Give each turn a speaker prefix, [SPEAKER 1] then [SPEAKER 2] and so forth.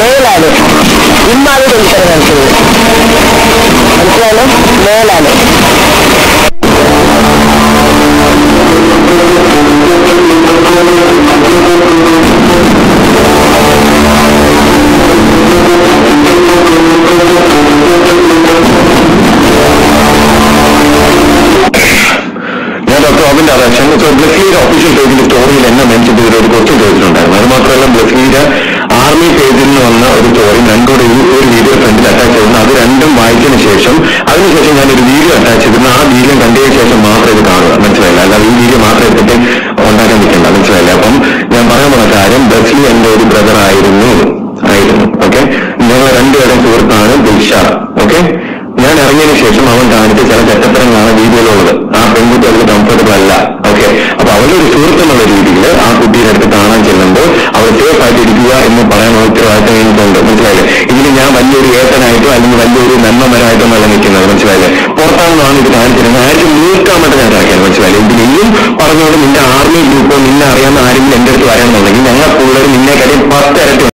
[SPEAKER 1] മേലാണ് ഇമ്മാതിരി ഉത്തരം കാണിച്ചത്. മനസ്സിലായാലും മേലാണ്.
[SPEAKER 2] ബ്ലഫ്ലിയുടെ ഒഫീഷ്യൽ പേജിന്റെ സ്റ്റോറിയിൽ എന്നെ മെൻഷൻ ചെയ്ത ഒരു ക്വസ്റ്റ്യൻ ചോദിച്ചിട്ടുണ്ടായിരുന്നു. അത് മാത്രമല്ല ബ്ലഫ്ലിയുടെ ആർമി പേജിൽ നിന്ന് വന്ന ഒരു സ്റ്റോറി രണ്ടോടെ ഒരു വീഡിയോ ഫ്രണ്ടിൽ അറ്റാച്ച് ചെയ്യുന്നു. അത് രണ്ടും വായിച്ചതിന് ശേഷം അതിനുശേഷം ഞാനൊരു വീഡിയോ അറ്റാച്ച് ചെയ്തിരുന്നു. ആ വീഡിയോ കണ്ടതിന് ശേഷം മാത്രം ഇത് കാണുക. മനസ്സിലായില്ല? അല്ലാതെ ഈ വീഡിയോ മാത്രം എടുത്തിട്ട് ഉണ്ടാക്കാൻ നിൽക്കണ്ട. മനസ്സിലായില്ല? അപ്പം ഞാൻ പറയാൻ പോകുന്ന കാര്യം, ബ്ലഫ്ലി എന്റെ ഒരു ബ്രദർ ആയിരുന്നു. ഓക്കെ, ഞങ്ങൾ രണ്ടുപേരും സുഹൃത്താണ് ദിൽഷാർ. ഓക്കെ, ഞാൻ ഇറങ്ങിയതിനു ശേഷം അവൻ കാണിച്ച ചില ചട്ടത്തരങ്ങളാണ് വീഡിയോയിലുള്ളത്. ആ പെൺകുട്ടി അവർക്ക് കംഫർട്ടബിൾ അല്ല. ഓക്കെ, അപ്പൊ അവളുടെ ഒരു സുഹൃത്ത് എന്നുള്ള രീതിയിൽ ആ കുട്ടിയുടെ അടുത്ത് കാണാൻ ചെല്ലുമ്പോൾ അവൾ സേഫ് ആയിട്ട് ഇരിക്കുക എന്ന് പറയാനുള്ള ഉത്തരവാദിത്തം എനിക്കുണ്ട്. മനസ്സിലായില്ലേ? ഇതിന് ഞാൻ വലിയൊരു ഏത്തനായിട്ടോ അല്ലെങ്കിൽ വലിയൊരു നന്മമരായിട്ടോ നല്ല നിൽക്കുന്നത്. മനസ്സിലായില്ലേ? പുറത്താണെന്നാണ് ഇത് കാണിച്ചിരുന്നത്. ആരും നീക്കാൻ വേണ്ടി ഞാൻ കാണിക്കാൻ. മനസ്സിലായില്ലേ? ഇതിനെയും പറഞ്ഞുകൊണ്ട് നിന്റെ ആർമി ഗ്രൂപ്പോ നിന്നെ അറിയാവുന്ന ആരെങ്കിലും എന്റെ അടുത്ത് വരാമെന്നുണ്ടെങ്കിൽ ഞങ്ങൾ പിള്ളേർ നിന്നെ കാര്യം 10 ഇരട്ടി